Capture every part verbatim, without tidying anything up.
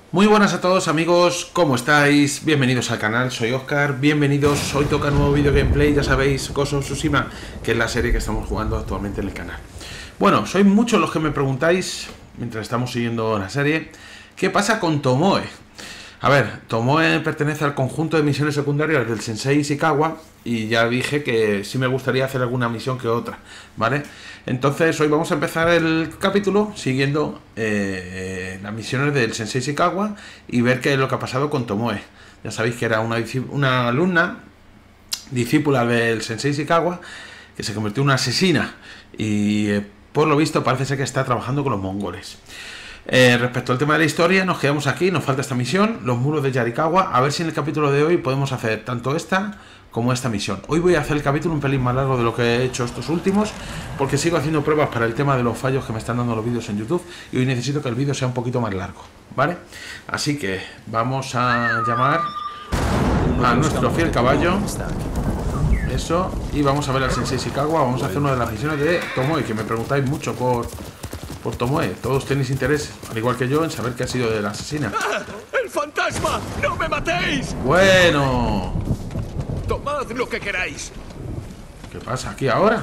Muy buenas a todos amigos, ¿cómo estáis? Bienvenidos al canal, soy Oscar, bienvenidos, hoy toca nuevo vídeo gameplay, ya sabéis, Ghost of Tsushima, que es la serie que estamos jugando actualmente en el canal. Bueno, sois muchos los que me preguntáis, mientras estamos siguiendo la serie, ¿qué pasa con Tomoe? A ver, Tomoe pertenece al conjunto de misiones secundarias del Sensei Ishikawa, y ya dije que sí me gustaría hacer alguna misión que otra, ¿vale? Entonces hoy vamos a empezar el capítulo siguiendo eh, las misiones del Sensei Ishikawa y ver qué es lo que ha pasado con Tomoe. Ya sabéis que era una, una alumna, discípula del Sensei Ishikawa, que se convirtió en una asesina y eh, por lo visto parece ser que está trabajando con los mongoles. Eh, respecto al tema de la historia, nos quedamos aquí, nos falta esta misión, los muros de Yarikawa, a ver si en el capítulo de hoy podemos hacer tanto esta como esta misión. Hoy voy a hacer el capítulo un pelín más largo de lo que he hecho estos últimos, porque sigo haciendo pruebas para el tema de los fallos que me están dando los vídeos en YouTube, y hoy necesito que el vídeo sea un poquito más largo, ¿vale? Así que vamos a llamar a nuestro fiel caballo, eso, y vamos a ver al Sensei Ishikawa, vamos a hacer una de las misiones de Tomoe, que me preguntáis mucho por... por Tomoe, todos tenéis interés, al igual que yo, en saber qué ha sido de la asesina. ¡Ah! ¡El fantasma! ¡No me matéis! Bueno, ¡Tomad lo que queráis! ¿qué pasa aquí ahora?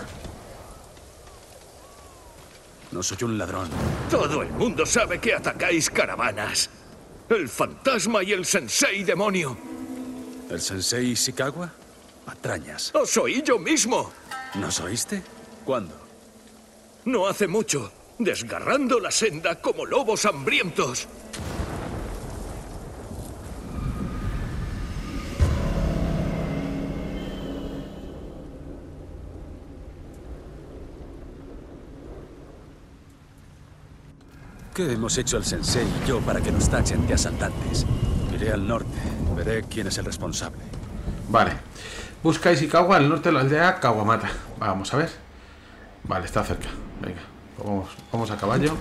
No soy un ladrón. Todo el mundo sabe que atacáis caravanas. El fantasma y el sensei demonio. ¿El sensei Ishikawa? Patrañas. ¡Os oí yo mismo! ¿Nos oíste? ¿Cuándo? No hace mucho, desgarrando la senda como lobos hambrientos. ¿Qué hemos hecho el sensei y yo para que nos tachen de asaltantes? Iré al norte, veré quién es el responsable. Vale, busca Ishikawa al norte de la aldea Kawamata. Vamos a ver. Vale, está cerca. Venga, vamos, vamos a caballo.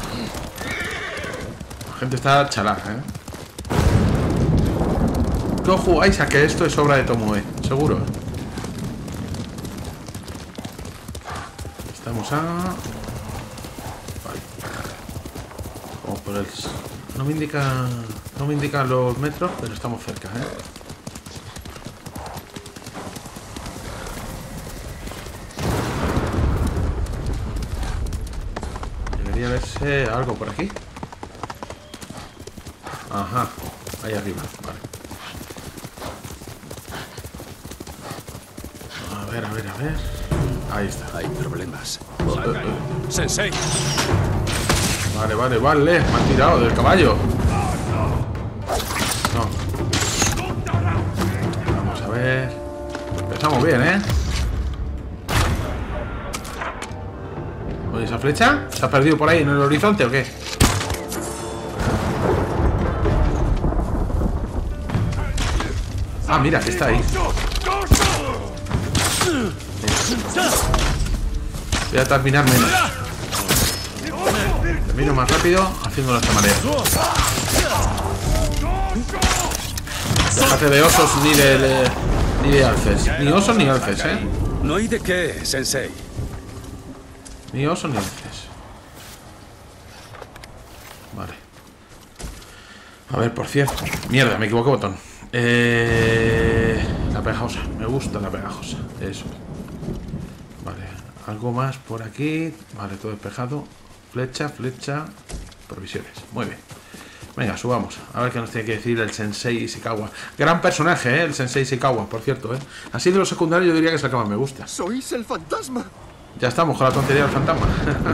La gente está chalada, ¿eh? ¿Qué jugáis a que esto es obra de Tomoe? Seguro. Estamos a... Vale. Vamos por el... No me indica... No me indican los metros, pero estamos cerca, ¿eh? Debería verse algo por aquí. Ajá, ahí arriba, vale. A ver, a ver, a ver. Ahí está. Hay problemas. Uh, uh, uh. ¡Sensei! Vale, vale, vale. Me han tirado del caballo. No. Vamos a ver. Empezamos bien, ¿eh? Oye, ¿esa flecha? ¿Se ha perdido por ahí en el horizonte o qué? Ah, mira, que está ahí. Voy a terminar menos. Termino más rápido haciéndolo de esta manera. Déjate de osos ni de, de, ni de alces. Ni osos ni alces, ¿eh? No hay de qué, sensei. Ni osos ni alces. Vale. A ver, por cierto. Mierda, me equivoqué botón. Eh, la pegajosa. Me gusta la pegajosa. Eso. Vale. Algo más por aquí. Vale, todo despejado. Flecha, flecha. Provisiones. Muy bien. Venga, subamos. A ver qué nos tiene que decir el Sensei Ishikawa. Gran personaje, ¿eh? El Sensei Ishikawa, por cierto, ¿eh? Así de los secundarios yo diría que es el que más me gusta. ¿Sois el fantasma? Ya estamos con la tontería del fantasma.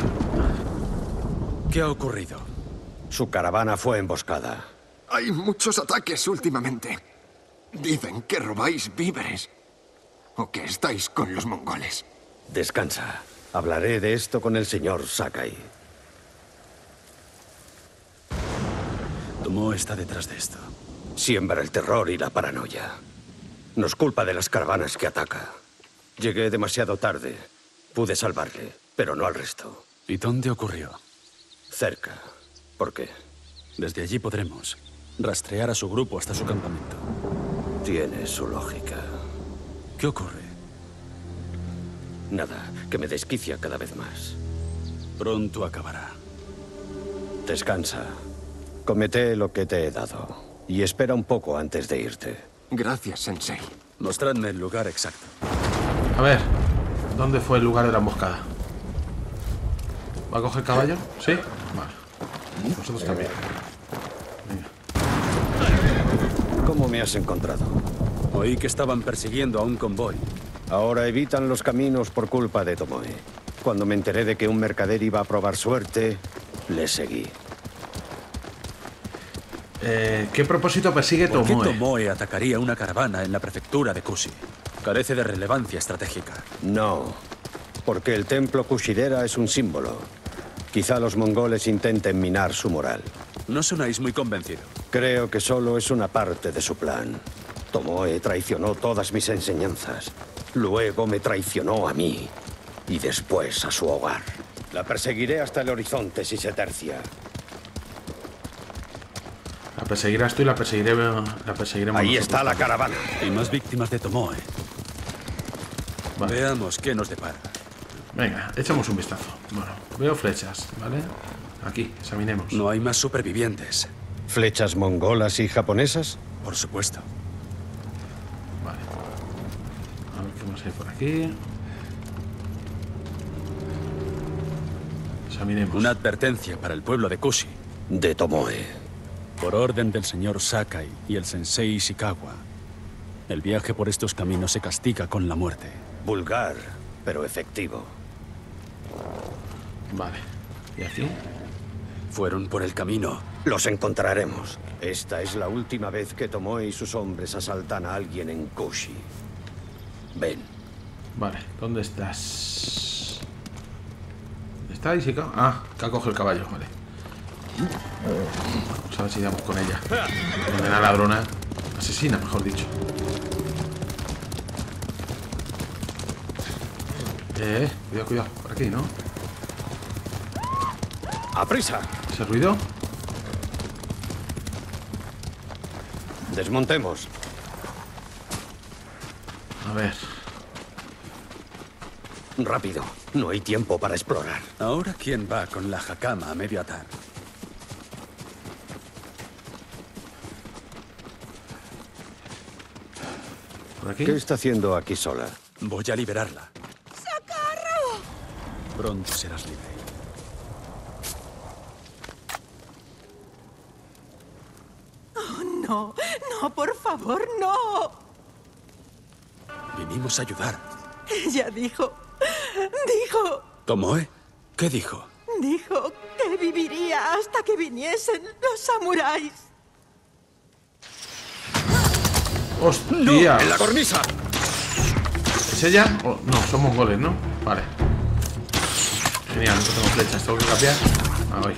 ¿Qué ha ocurrido? Su caravana fue emboscada. Hay muchos ataques últimamente. Dicen que robáis víveres. O que estáis con los mongoles. Descansa. Hablaré de esto con el señor Sakai. Tomoe está detrás de esto. Siembra el terror y la paranoia. Nos culpa de las caravanas que ataca. Llegué demasiado tarde. Pude salvarle, pero no al resto. ¿Y dónde ocurrió? Cerca. ¿Por qué? Desde allí podremos rastrear a su grupo hasta su campamento. Tiene su lógica. ¿Qué ocurre? Nada, que me desquicia cada vez más. Pronto acabará. Descansa. Comete lo que te he dado. Y espera un poco antes de irte. Gracias, Sensei. Mostradme el lugar exacto. A ver, ¿dónde fue el lugar de la emboscada? ¿Va a coger caballo? ¿Sí? Vale. Nosotros también. Venga. ¿Cómo me has encontrado? Oí que estaban persiguiendo a un convoy. Ahora evitan los caminos por culpa de Tomoe. Cuando me enteré de que un mercader iba a probar suerte, le seguí. Eh, ¿Qué propósito persigue ¿Por Tomoe? qué Tomoe atacaría una caravana en la prefectura de Kushi? Carece de relevancia estratégica. No, porque el templo Kushidera es un símbolo. Quizá los mongoles intenten minar su moral. No sonáis muy convencido. Creo que solo es una parte de su plan. Tomoe traicionó todas mis enseñanzas. Luego me traicionó a mí. Y después a su hogar. La perseguiré hasta el horizonte si se tercia. La perseguirás tú y la perseguiré, la perseguiremos Ahí nosotros está la también. caravana. Y más víctimas de Tomoe. Vale. Veamos qué nos depara. Venga, echamos un vistazo. Bueno, veo flechas, ¿vale? Aquí, examinemos. No hay más supervivientes. ¿Flechas mongolas y japonesas? Por supuesto. Vale. A ver qué más hay por aquí. Examinemos. Una advertencia para el pueblo de Kushi. De Tomoe. Por orden del señor Sakai y el sensei Ishikawa, el viaje por estos caminos se castiga con la muerte. Vulgar, pero efectivo. Vale. ¿Y aquí? Fueron por el camino. Los encontraremos. Esta es la última vez que Tomoe y sus hombres asaltan a alguien en Kushi. Ven. Vale, ¿dónde estás? ¿Dónde está Ishikawa? Ah, acá coge el caballo, vale. Vamos a ver si damos con ella. Condena ladrona. Asesina, mejor dicho. Eh, cuidado, cuidado. Por aquí, ¿no? ¡Aprisa! ¿Ese ruido? Desmontemos. A ver. Rápido. No hay tiempo para explorar. Ahora, ¿quién va con la hakama a medio atar? ¿Por aquí? ¿Qué está haciendo aquí sola? Voy a liberarla. ¡Socorro! Pronto serás libre. Oh, no, no, por favor, no. Vinimos a ayudar. Ella dijo, dijo, ¿Tomoe? ¿Qué dijo? dijo que viviría hasta que viniesen los samuráis. ¡Hostia! ¡En la cornisa! ¿Es ella? Oh, no, son mongoles, ¿no? Vale. Genial, no tengo flechas, tengo que cambiar. Ah, voy.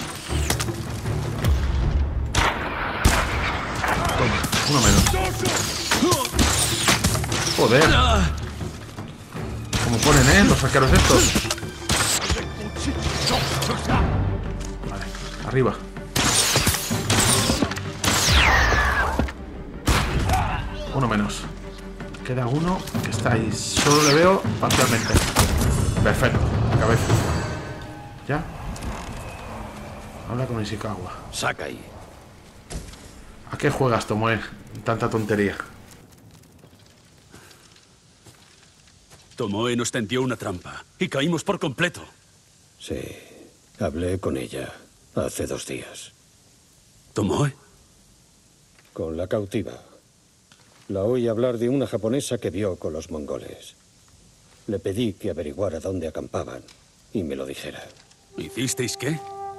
Toma, uno menos. Joder. Como ponen, ¿eh? Los arqueros estos. Vale, arriba. Uno menos. Queda uno que está ahí. Solo le veo parcialmente. Perfecto. Cabeza. ¿Ya? Habla con Ishikawa. Sakai. ¿A qué juegas, Tomoe? Tanta tontería. Tomoe nos tendió una trampa y caímos por completo. Sí. Hablé con ella hace dos días. ¿Tomoe? Con la cautiva. La oí hablar de una japonesa que vio con los mongoles. Le pedí que averiguara dónde acampaban y me lo dijera. ¿Hicisteis qué?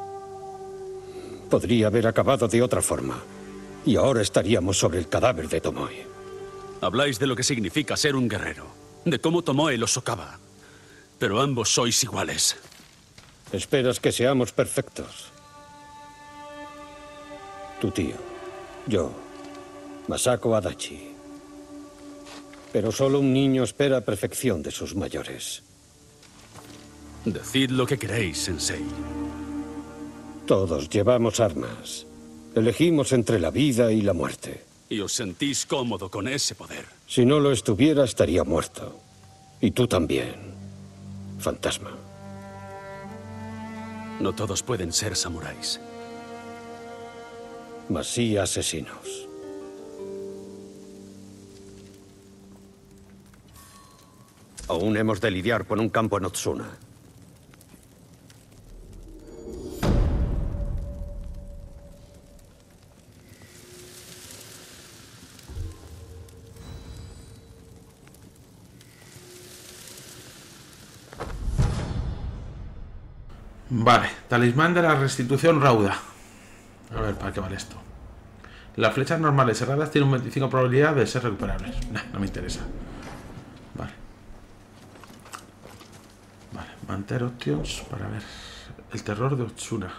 Podría haber acabado de otra forma. Y ahora estaríamos sobre el cadáver de Tomoe. Habláis de lo que significa ser un guerrero, de cómo Tomoe los socava. Pero ambos sois iguales. Esperas que seamos perfectos. Tu tío, yo, Masako Adachi. Pero solo un niño espera perfección de sus mayores. Decid lo que queréis, Sensei. Todos llevamos armas. Elegimos entre la vida y la muerte. Y os sentís cómodo con ese poder. Si no lo estuviera, estaría muerto. Y tú también, fantasma. No todos pueden ser samuráis. mas sí asesinos. Aún hemos de lidiar con un campo en Otsuna. Vale, talismán de la restitución rauda. A ver, ¿para qué vale esto? Las flechas normales cerradas tienen un veinticinco de probabilidad de ser recuperables. Nah, no me interesa. Vale. Vale, manter options para ver. El terror de Otsuna.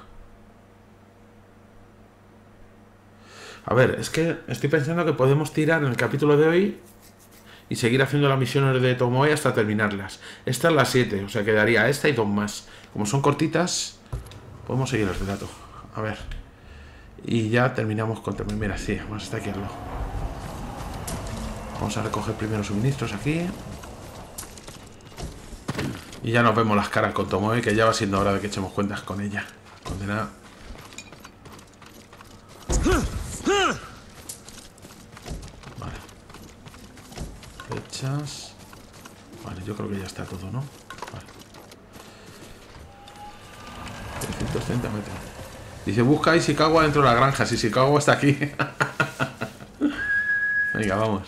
A ver, es que estoy pensando que podemos tirar en el capítulo de hoy y seguir haciendo las misiones de Tomoe hasta terminarlas. Esta es la siete, o sea, quedaría esta y dos más. Como son cortitas, podemos seguir el relato. A ver. Y ya terminamos con... Mira, sí, vamos hasta aquí al lado. Vamos a recoger primero suministros aquí. Y ya nos vemos las caras con Tomoe, que ya va siendo hora de que echemos cuentas con ella. Condenada. Vale. Flechas. Vale, yo creo que ya está todo, ¿no? Vale. trescientos treinta metros. Dice, busca a Ishikawa dentro de la granja. Si Ishikawa está aquí. Venga, vamos.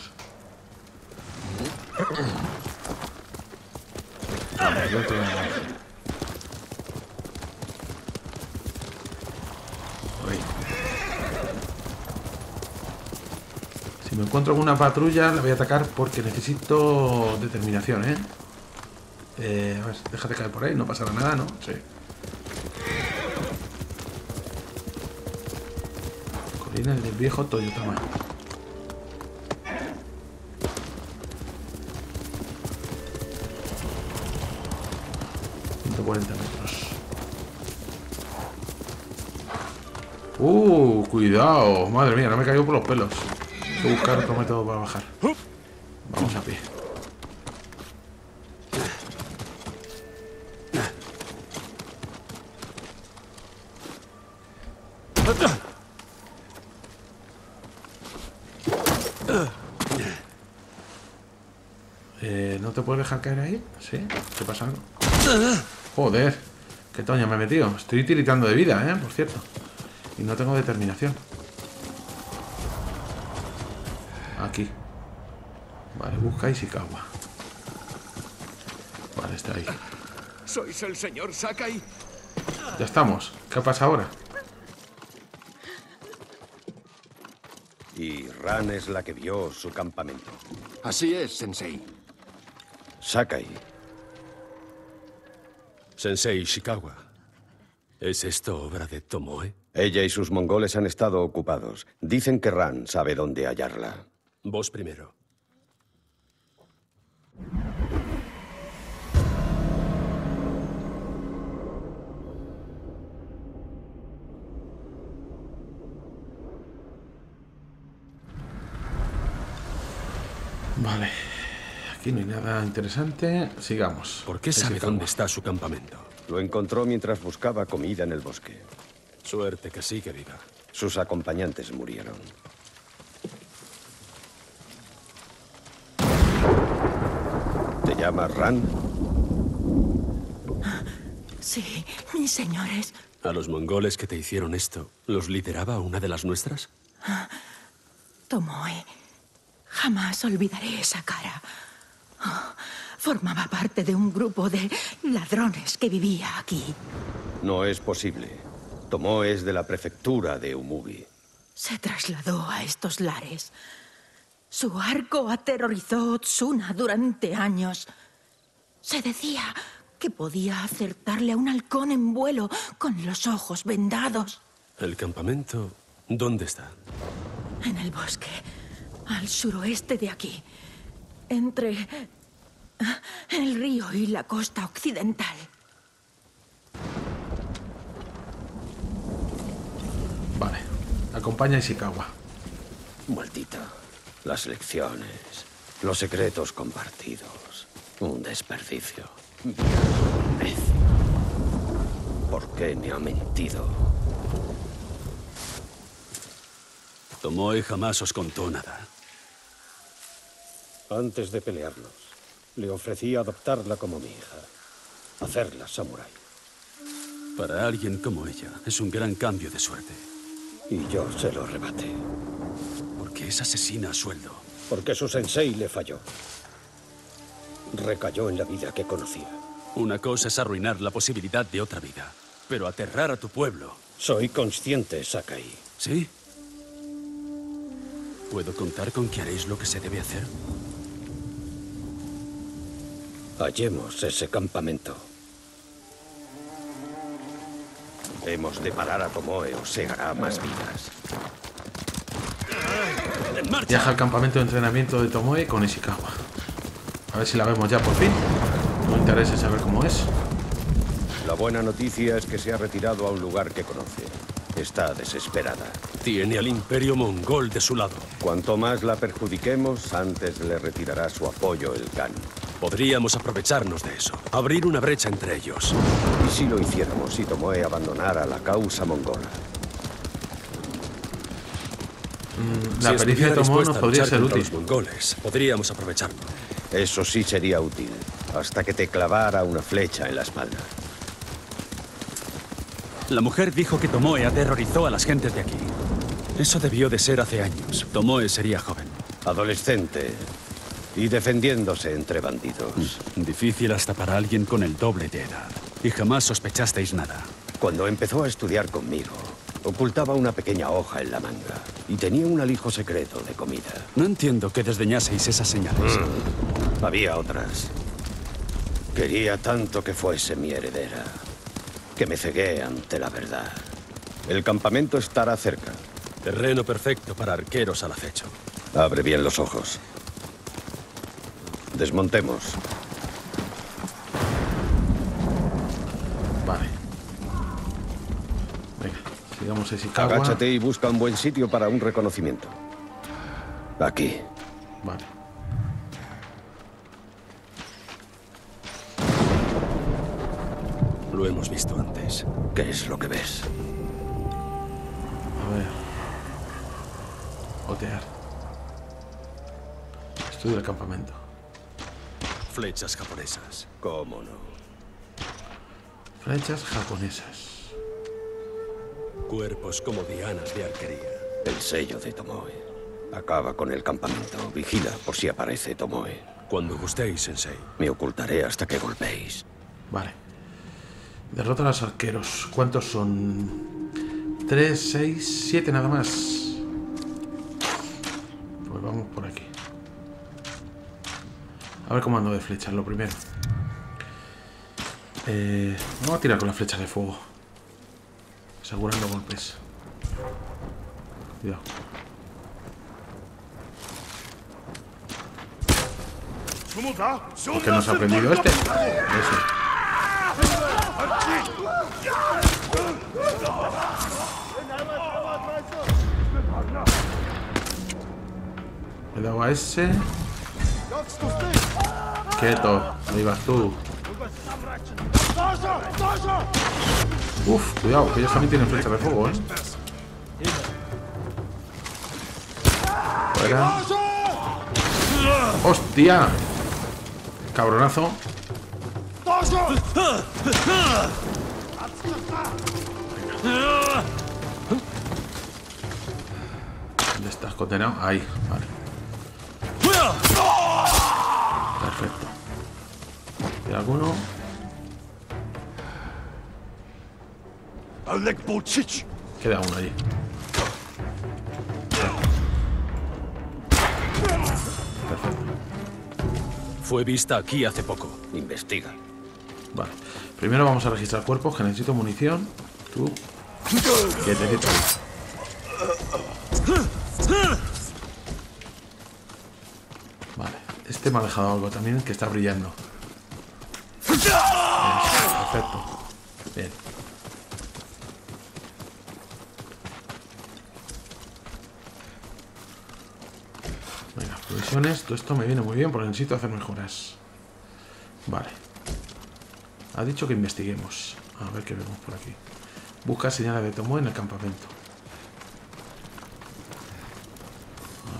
Vale, dentro de la granja. Uy. Si me encuentro con una patrulla, la voy a atacar porque necesito determinación, ¿eh? Eh, a ver, déjate caer por ahí, no pasará nada, ¿no? Sí. Colinas del viejo Toyotama. ciento cuarenta metros. Uh, cuidado. Madre mía, no me he caído por los pelos. Hay que buscar otro método para bajar. Vamos a pie. Eh, ¿no te puedes dejar caer ahí? ¿Sí? ¿Qué pasa? Joder, qué toña me he metido. Estoy tiritando de vida, ¿eh? Por cierto. Y no tengo determinación. Aquí. Vale, busca Ishikawa. Vale, está ahí. ¿Sois el señor Sakai? Ya estamos. ¿Qué pasa ahora? Y Ran es la que vio su campamento. Así es, Sensei. Sakai. Sensei Ishikawa. ¿Es esto obra de Tomoe? Ella y sus mongoles han estado ocupados. Dicen que Ran sabe dónde hallarla. Vos primero. Vale. Aquí no hay nada interesante. Sigamos. ¿Por qué sabe Ishikawa. dónde está su campamento? Lo encontró mientras buscaba comida en el bosque. Suerte que sigue viva. Sus acompañantes murieron. ¿Te llamas Ran? Sí, mis señores. ¿A los mongoles que te hicieron esto, los lideraba una de las nuestras? Tomoe. Jamás olvidaré esa cara. Oh, formaba parte de un grupo de ladrones que vivía aquí. No es posible. Tomoe es de la prefectura de Umugi. Se trasladó a estos lares. Su arco aterrorizó a Otsuna durante años. Se decía que podía acertarle a un halcón en vuelo con los ojos vendados. ¿El campamento dónde está? En el bosque, al suroeste de aquí, entre el río y la costa occidental. Vale. Acompaña a Ishikawa. Maldita. Las lecciones, los secretos compartidos. Un desperdicio. Imbécil. ¿Por qué me ha mentido? Tomoe jamás os contó nada. Antes de pelearnos, le ofrecí adoptarla como mi hija. Hacerla samurái. Para alguien como ella, es un gran cambio de suerte. Y yo se lo rebaté. Porque es asesina a sueldo. Porque su sensei le falló. Recayó en la vida que conocía. Una cosa es arruinar la posibilidad de otra vida, pero aterrar a tu pueblo... Soy consciente, Sakai. ¿Sí? ¿Puedo contar con que haréis lo que se debe hacer? Hallemos ese campamento. Hemos de parar a Tomoe o se hará más vidas. ¡En marcha! Viaja al campamento de entrenamiento de Tomoe con Ishikawa. A ver si la vemos ya por fin. No me interesa saber cómo es. La buena noticia es que se ha retirado a un lugar que conoce. Está desesperada. Tiene al imperio mongol de su lado. Cuanto más la perjudiquemos, antes le retirará su apoyo el Khan. Podríamos aprovecharnos de eso. Abrir una brecha entre ellos. ¿Y si lo hiciéramos si Tomoe abandonara la causa mongola? Mm, la Si pericia de estuviera Tomoe dispuesta nos a podría luchar ser contra útil. los mongoles, podríamos aprovecharlo. Eso sí sería útil, hasta que te clavara una flecha en la espalda. La mujer dijo que Tomoe aterrorizó a las gentes de aquí. Eso debió de ser hace años. Tomoe sería joven. Adolescente y defendiéndose entre bandidos. Difícil hasta para alguien con el doble de edad. Y jamás sospechasteis nada. Cuando empezó a estudiar conmigo, ocultaba una pequeña hoja en la manga y tenía un alijo secreto de comida. No entiendo que desdeñaseis esas señales. Mm, había otras. Quería tanto que fuese mi heredera, que me cegué ante la verdad. El campamento estará cerca. Terreno perfecto para arqueros al acecho. Abre bien los ojos. Desmontemos. Vale. Venga, sigamos a Ishikawa. Agáchate y busca un buen sitio para un reconocimiento. Aquí. Vale. Lo hemos visto antes. ¿Qué es lo que ves? A ver. Otear. Estudio del campamento. Flechas japonesas. ¿Cómo no? Flechas japonesas. Cuerpos como dianas de arquería. El sello de Tomoe. Acaba con el campamento. Vigila por si aparece Tomoe. Cuando gustéis, Sensei. Me ocultaré hasta que golpeéis. Vale. Derrota a los arqueros. ¿Cuántos son? Tres, seis, siete nada más. Pues vamos por aquí. A ver cómo ando de flechas, lo primero. Eh, vamos a tirar con las flechas de fuego. Asegurando golpes. Cuidado. ¿Por qué no se ha aprendido este? Eso. Le he dado a ese. Quieto, ahí vas tú. Uf, cuidado, que ellos también tienen flechas de fuego, ¿eh? Fuera. ¡Hostia! Cabronazo. ¿Dónde estás condenado? Ahí, vale. Perfecto. ¿Y alguno? Queda uno allí. Perfecto. Fue vista aquí hace poco. Investiga. Vale. Primero vamos a registrar cuerpos, que necesito munición. Tú. Quietecito. Vale. Este me ha dejado algo también que está brillando. Perfecto. Bien. Venga, provisiones. Todo esto me viene muy bien porque necesito hacer mejoras. Vale. Ha dicho que investiguemos. A ver qué vemos por aquí. Busca señales de Tomoe en el campamento.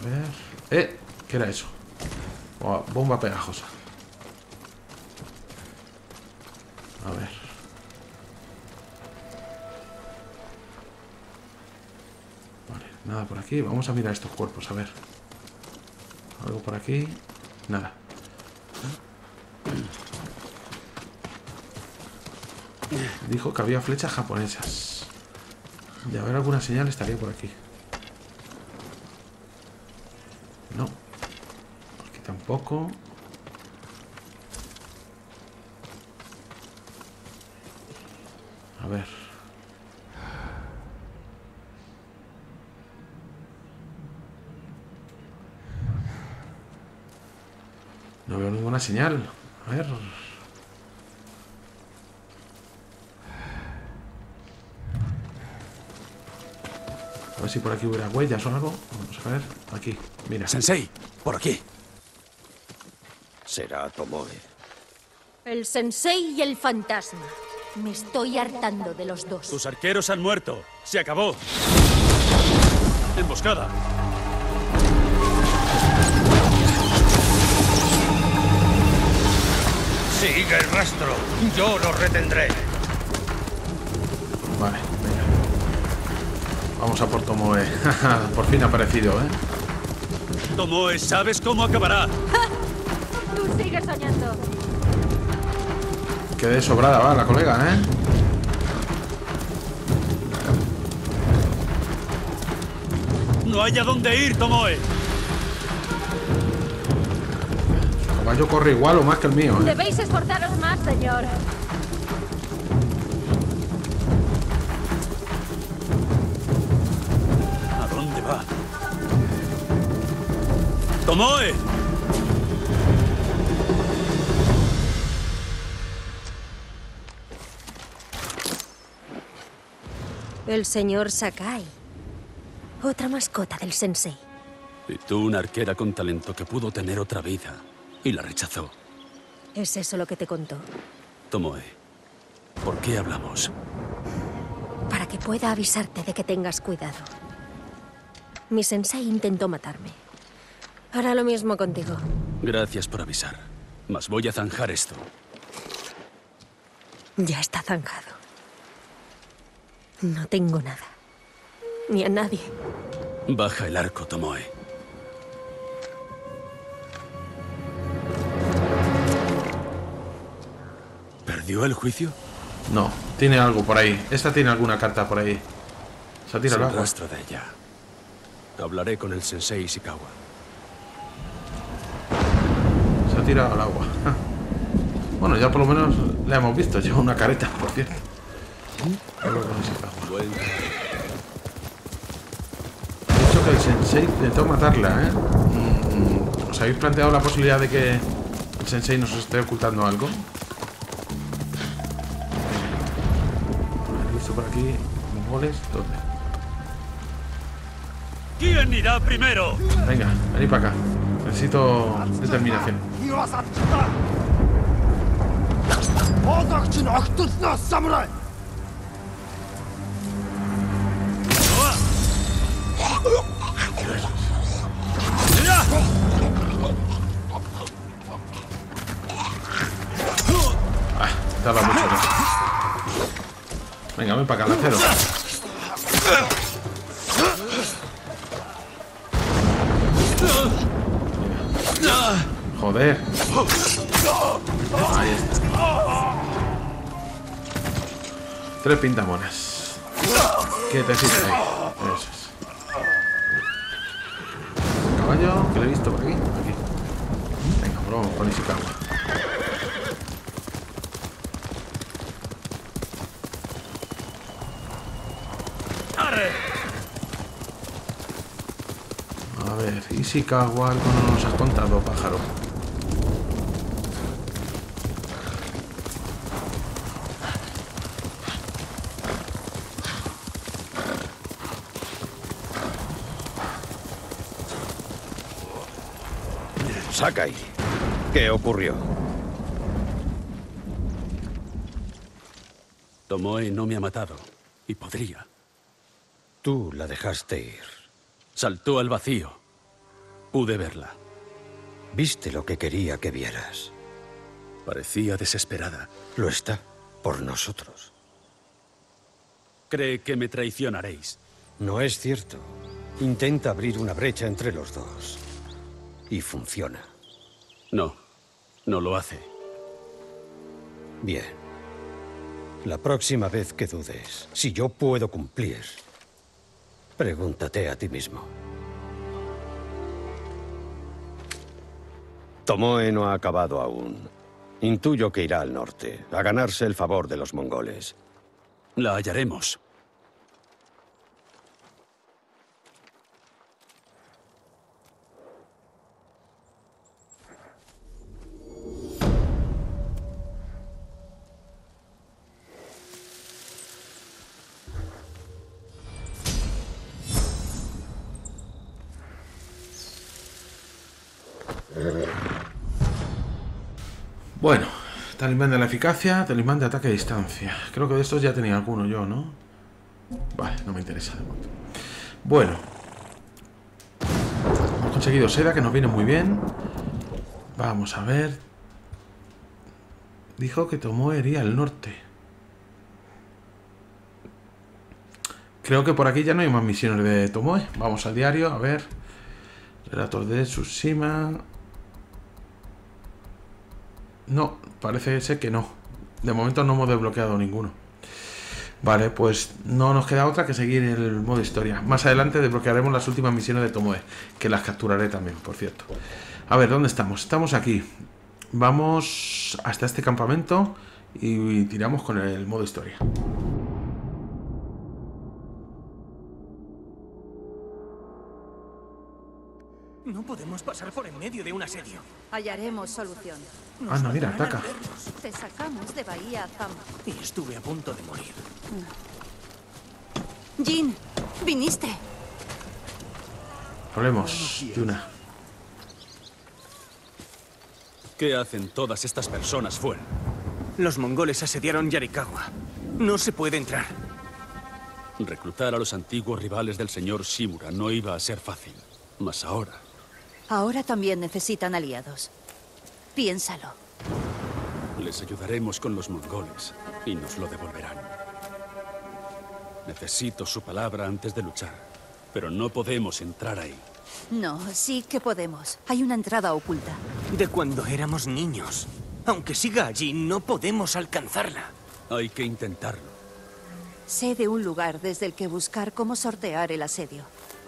ver... ¡Eh! ¿Qué era eso? Oh, bomba pegajosa. A ver. Vale, nada por aquí. Vamos a mirar estos cuerpos, a ver. Algo por aquí. Nada. Dijo que había flechas japonesas. De haber alguna señal estaría por aquí. No. Aquí tampoco. A ver. No veo ninguna señal. A ver. A ver si por aquí hubiera huellas o algo. Vamos a ver. Aquí. Mira. Sensei, por aquí. Será Tomoe. El sensei y el fantasma. Me estoy hartando de los dos. Tus arqueros han muerto. Se acabó. Emboscada. Sigue el rastro. Yo lo retendré. Vale, venga. Vamos a por Tomoe. Por fin ha aparecido, ¿eh? Tomoe, ¿sabes cómo acabará? Tú sigues soñando. Quedé sobrada, va, la colega, ¿eh? No hay a dónde ir, Tomoe. Su caballo corre igual o más que el mío, ¿eh? Debéis esforzaros más, señor. ¿A dónde va? ¡Tomoe! El señor Sakai. Otra mascota del sensei. Y tú, una arquera con talento que pudo tener otra vida y la rechazó. ¿Es eso lo que te contó? Tomoe, ¿por qué hablamos? Para que pueda avisarte de que tengas cuidado. Mi sensei intentó matarme. Hará lo mismo contigo. Gracias por avisar. Mas voy a zanjar esto. Ya está zanjado. No tengo nada. Ni a nadie. Baja el arco, Tomoe. ¿Perdió el juicio? No, tiene algo por ahí. Esta tiene alguna carta por ahí. Se ha tirado al Sin agua. rastro de ella. Hablaré con el sensei Ishikawa. Se ha tirado al agua. Bueno, ya por lo menos la hemos visto. Lleva una careta, por cierto. Hablo con Ishikawa. Buen... He dicho que el sensei intentó matarla, ¿eh? Mm, ¿Os habéis planteado la posibilidad de que el sensei nos esté ocultando algo? ¿He visto por aquí mongoles? ¿Dónde? ¿Quién irá primero? Venga, venid para acá. Necesito determinación. Ah, tarda mucho, ¿no? Venga, ven para acá, lancero. Joder. Ahí está. Tres pintamonas. ¿Qué te sirve ahí? Eso es. Caballo, que lo he visto por aquí. Aquí. Venga, vamos con Ishikawa. A ver, Ishikawa, algo no nos has contado, pájaro. Sakai, ¿qué ocurrió? Tomoe no me ha matado. Y podría. Tú la dejaste ir. Saltó al vacío. Pude verla. Viste lo que quería que vieras. Parecía desesperada. Lo está, por nosotros. Cree que me traicionaréis. No es cierto. Intenta abrir una brecha entre los dos. Y funciona. No, no lo hace. Bien. La próxima vez que dudes, si yo puedo cumplir, pregúntate a ti mismo. Tomoe no ha acabado aún. Intuyo que irá al norte, a ganarse el favor de los mongoles. La hallaremos. Bueno, talismán de la eficacia, talismán de ataque a distancia. Creo que de estos ya tenía alguno yo, ¿no? Vale, no me interesa de momento. Bueno, hemos conseguido seda, que nos viene muy bien. Vamos a ver. Dijo que Tomoe iría al norte. Creo que por aquí ya no hay más misiones de Tomoe. Vamos al diario, a ver. Relator de Tsushima. No, parece ser que no. De momento no hemos desbloqueado ninguno. Vale, pues no nos queda otra que seguir el modo historia. Más adelante desbloquearemos las últimas misiones de Tomoe, que las capturaré también, por cierto. A ver, ¿dónde estamos? Estamos aquí. Vamos hasta este campamento y tiramos con el modo historia. No podemos pasar por en medio de un asedio. Hallaremos solución. Ah, no, mira, ataca. Te sacamos de Bahía Zama. Y estuve a punto de morir. Jin, viniste. Hablemos, Yuna. ¿Qué hacen todas estas personas fuera? Los mongoles asediaron Yarikawa. No se puede entrar. Reclutar a los antiguos rivales del señor Shimura no iba a ser fácil. Mas ahora... Ahora también necesitan aliados. Piénsalo. Les ayudaremos con los mongoles y nos lo devolverán. Necesito su palabra antes de luchar, pero no podemos entrar ahí. No, sí que podemos. Hay una entrada oculta. De cuando éramos niños. Aunque siga allí, no podemos alcanzarla. Hay que intentarlo. Sé de un lugar desde el que buscar cómo sortear el asedio.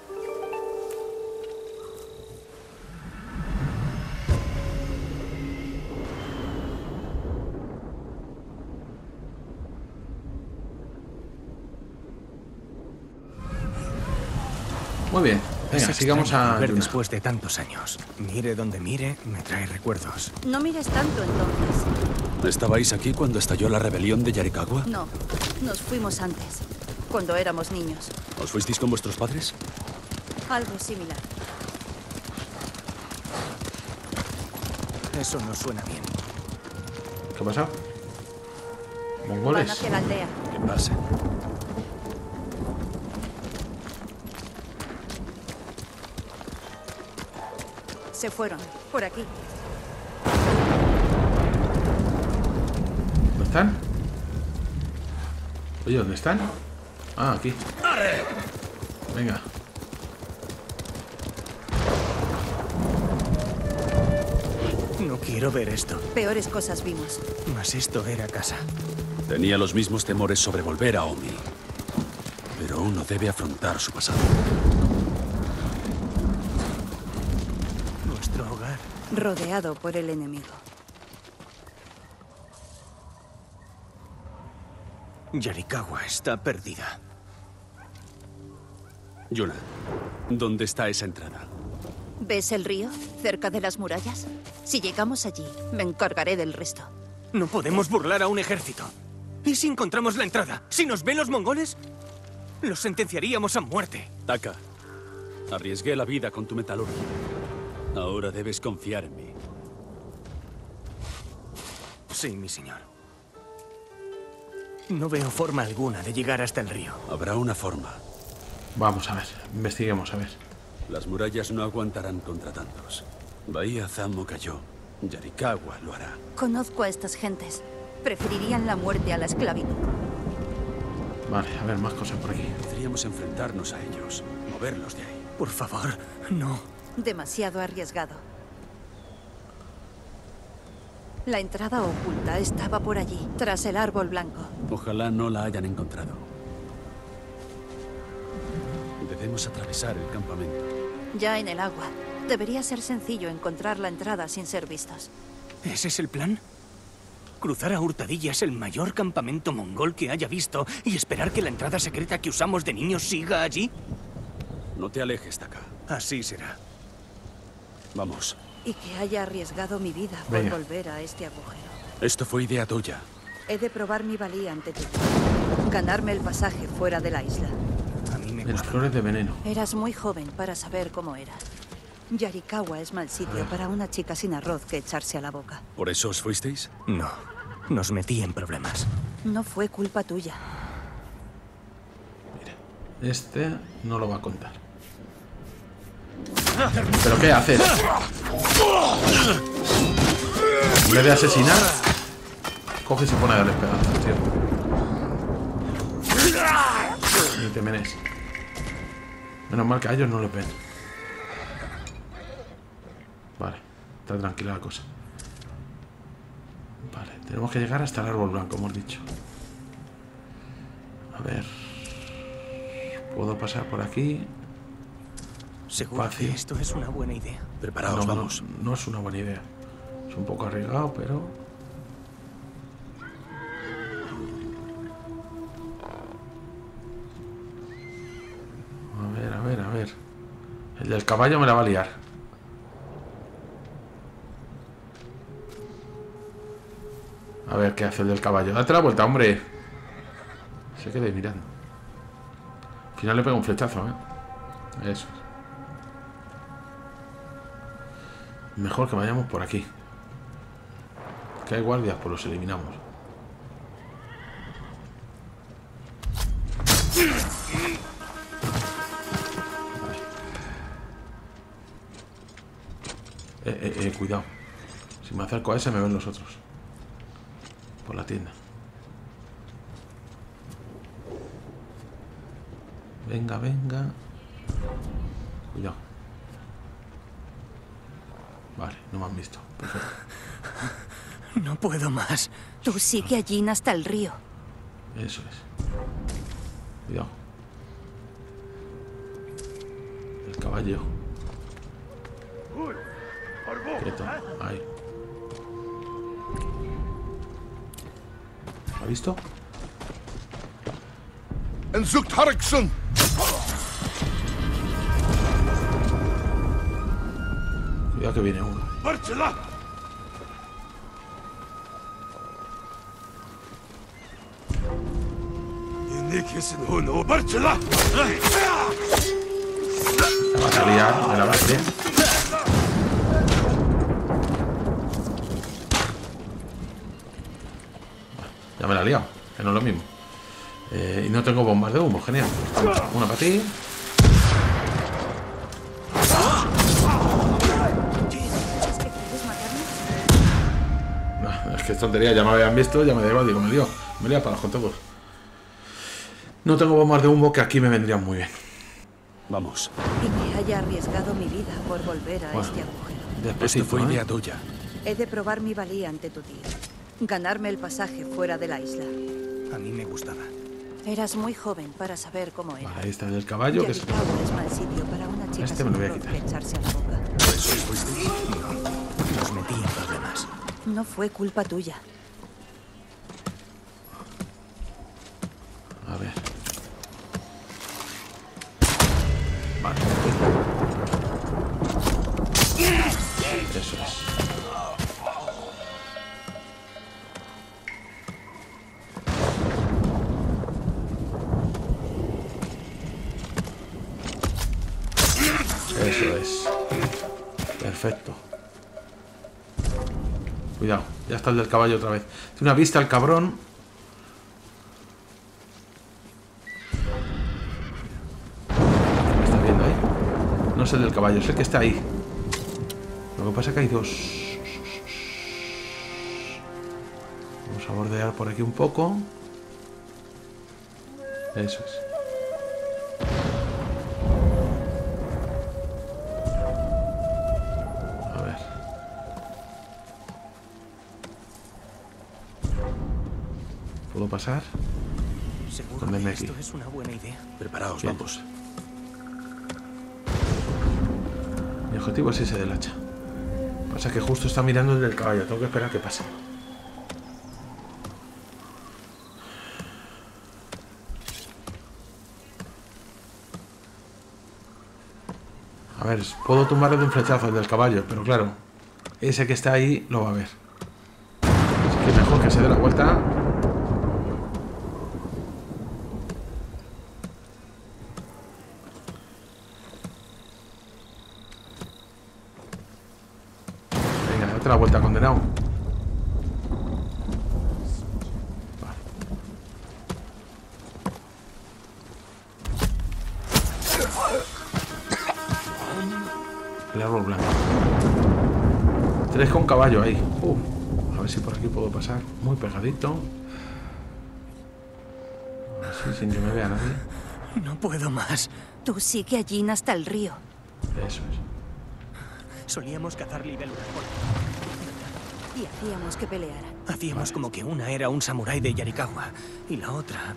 Muy bien, venga, sigamos a ver Yuna. después de tantos años. Mire donde mire, me trae recuerdos. No mires tanto entonces. ¿Estabais aquí cuando estalló la rebelión de Yarikawa? No, nos fuimos antes, cuando éramos niños. ¿Os fuisteis con vuestros padres? Algo similar. Eso no suena bien. ¿Qué ha pasado? Van ¿Mongoles? hacia la aldea. ¿Qué pasa? Se fueron, por aquí. ¿Dónde están? Oye, ¿dónde están? Ah, aquí. Venga. No quiero ver esto. Peores cosas vimos. Mas esto era casa. Tenía los mismos temores sobre volver a Omi. Pero uno debe afrontar su pasado. Nuestro hogar. Rodeado por el enemigo. Yarikawa está perdida. Yuna, ¿dónde está esa entrada? ¿Ves el río, cerca de las murallas? Si llegamos allí, me encargaré del resto. No podemos burlar a un ejército. ¿Y si encontramos la entrada? ¿Si nos ven los mongoles? Los sentenciaríamos a muerte. Taka, arriesgué la vida con tu metalurgia. Ahora debes confiar en mí. Sí, mi señor. No veo forma alguna de llegar hasta el río. Habrá una forma. Vamos a ver, investiguemos, a ver. Las murallas no aguantarán contra tantos. Bahía Zamo cayó. Yarikawa lo hará. Conozco a estas gentes. Preferirían la muerte a la esclavitud. Vale, a ver, más cosas por aquí. Podríamos enfrentarnos a ellos, moverlos de ahí. Por favor, no. Demasiado arriesgado. La entrada oculta estaba por allí, tras el árbol blanco. Ojalá no la hayan encontrado. Debemos atravesar el campamento. Ya en el agua. Debería ser sencillo encontrar la entrada sin ser vistos. ¿Ese es el plan? Cruzar a hurtadillas el mayor campamento mongol que haya visto y esperar que la entrada secreta que usamos de niños siga allí. No te alejes, Taka. Así será. Vamos. Y que haya arriesgado mi vida por Venga. volver a este agujero. Esto fue idea tuya. He de probar mi valía ante ti. Ganarme el pasaje fuera de la isla. A mí me De las gusta. flores de veneno. Eras muy joven para saber cómo eras. Yarikawa es mal sitio para una chica sin arroz que echarse a la boca. ¿Por eso os fuisteis? No, nos metí en problemas. No fue culpa tuya. Este no lo va a contar. ¿Pero qué haces? En vez de asesinar, coge y se pone a darles pedazos, tío. Ni te menes. Menos mal que a ellos no les ven. Vale, está tranquila la cosa. Vale, tenemos que llegar hasta el árbol blanco, hemos dicho. A ver. Puedo pasar por aquí. ¿Seguro Fácil. que esto es una buena idea? Preparaos, No, vamos. No, no es una buena idea. Es un poco arriesgado, pero... A ver, a ver, a ver. El del caballo me la va a liar. A ver qué hace el del caballo. Date la vuelta, hombre. Se quede mirando. Al final le pega un flechazo, ¿eh? Eso es. Mejor que vayamos por aquí. Que hay guardias, pues los eliminamos. Vale. Eh, eh, eh, cuidado. Si me acerco a ese me ven los otros. Por la tienda. Venga, venga. Cuidado. Vale, no me han visto. Perfecto. No puedo más. Tú sigue allí hasta el río. Eso es. Cuidado. El caballo. Quieto. Ahí. ¿Lo ha visto? Enzucht Harkson. Cuidado que viene uno. Me la vas a liar, me la vas a liar. Ya me la he liado, que no es lo mismo. Eh, y no tengo bombas de humo, genial. Una para ti. No, es que es tontería, ya me habían visto, ya me da igual, digo, me lío. Me lío para los todos. No tengo bombas de humo que aquí me vendrían muy bien. Vamos. Y que haya arriesgado mi vida por volver a Bueno. este agujero. Despacito, Esto fue ¿eh? idea tuya. He de probar mi valía ante tu tío. Ganarme el pasaje fuera de la isla. A mí me gustaba. Eras muy joven para saber cómo era. Vale, ahí está el caballo. Que es... Yarikawa es mal sitio para una chica Este me lo sin voy a arroz quitar. que echarse a la boca. ¿Por eso os fuisteis? Nos metí en problemas. No fue culpa tuya. A ver. Vale. Eso es. Eso es. Perfecto. Cuidado, ya está el del caballo otra vez. Tiene una vista al cabrón. ¿Me está viendo ahí? No es el del caballo, es el que está ahí. Lo que pasa es que hay dos. Vamos a bordear por aquí un poco. Eso es. A ver. ¿Puedo pasar? Seguro ¿Dónde que me esto aquí? es una buena idea. Preparaos, Bien. vamos. Mi objetivo es ese del hacha. Pasa que justo está mirando el del caballo. Tengo que esperar a que pase. A ver, puedo tumbarle de un flechazo el del caballo, pero claro, ese que está ahí lo va a ver. Así que mejor que se dé la vuelta. Venga, date la vuelta, condenado. Vale. El árbol blanco. Tres con caballo ahí. Uh, a ver si por aquí puedo pasar. Muy pegadito. Así sin que me vea nadie. No puedo más. Tú sigue allí hasta el río. Eso es. Solíamos cazar libélulas por... Y hacíamos que pelearan. Hacíamos como que una era un samurái de Yarikawa y la otra...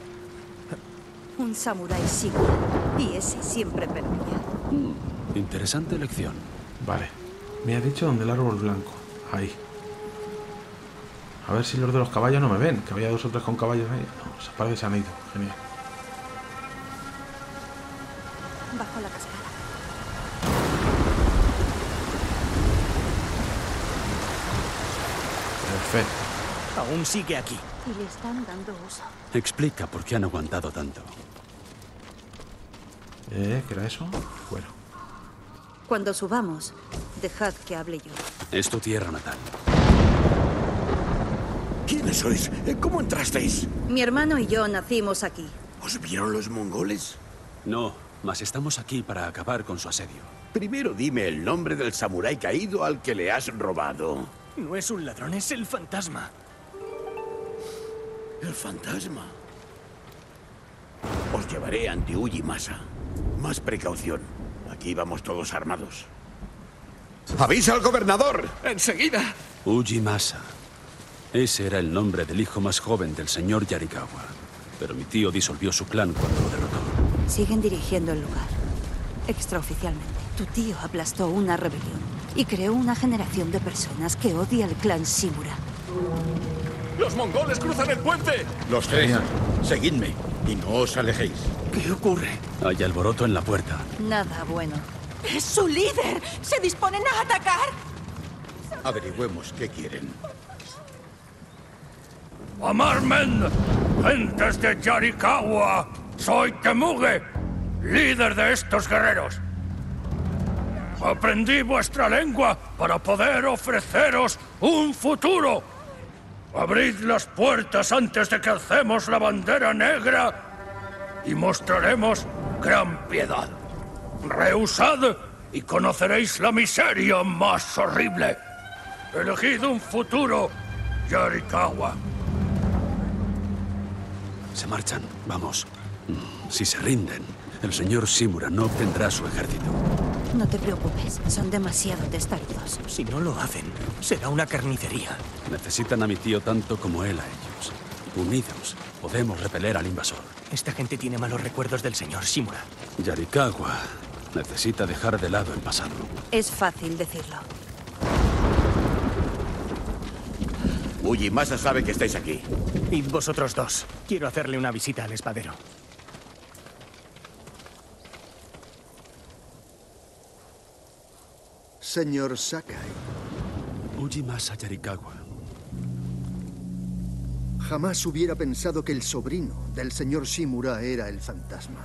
Un samurái sigue. Y ese siempre perdía. Interesante elección. Vale. Me ha dicho donde el árbol blanco. Ahí. A ver si los de los caballos no me ven. Que había dos o tres con caballos ahí. No, se parece que se han ido. Genial. Bajo la cascada. Perfecto. Aún sigue aquí. Y le están dando uso. Explica por qué han aguantado tanto. Eh, ¿qué era eso? Bueno. Cuando subamos, dejad que hable yo. Es tu tierra natal. ¿Quiénes sois? ¿Cómo entrasteis? Mi hermano y yo nacimos aquí. ¿Os vieron los mongoles? No, mas estamos aquí para acabar con su asedio. Primero dime el nombre del samurái caído al que le has robado. No es un ladrón, es el fantasma. El fantasma. Os llevaré ante Ujimasa. Más precaución. Aquí vamos todos armados. ¡Avisa al gobernador! ¡Enseguida! Ujimasa. Ese era el nombre del hijo más joven del señor Yarikawa. Pero mi tío disolvió su clan cuando lo derrotó. Siguen dirigiendo el lugar. Extraoficialmente, tu tío aplastó una rebelión y creó una generación de personas que odia al clan Shimura. ¡Los mongoles cruzan el puente! Los tres, seguidme y no os alejéis. ¿Qué ocurre? Hay alboroto en la puerta. Nada bueno. ¡Es su líder! ¡Se disponen a atacar! Averigüemos qué quieren. ¡Amarmen! ¡Gentes de Yarikawa! ¡Soy Temuge, líder de estos guerreros! Aprendí vuestra lengua para poder ofreceros un futuro. Abrid las puertas antes de que alcemos la bandera negra y mostraremos gran piedad. Rehusad y conoceréis la miseria más horrible. Elegid un futuro, Yarikawa. Se marchan. Vamos. Si se rinden, el señor Shimura no obtendrá su ejército. No te preocupes, son demasiado testarudos. Si no lo hacen, será una carnicería. Necesitan a mi tío tanto como él a ellos. Unidos, podemos repeler al invasor. Esta gente tiene malos recuerdos del señor Shimura. Yarikawa necesita dejar de lado el pasado. Es fácil decirlo. Ujimasa sabe que estáis aquí. Id vosotros dos. Quiero hacerle una visita al espadero. Señor Sakai. Ujimasa Yarikawa. Jamás hubiera pensado que el sobrino del señor Shimura era el fantasma.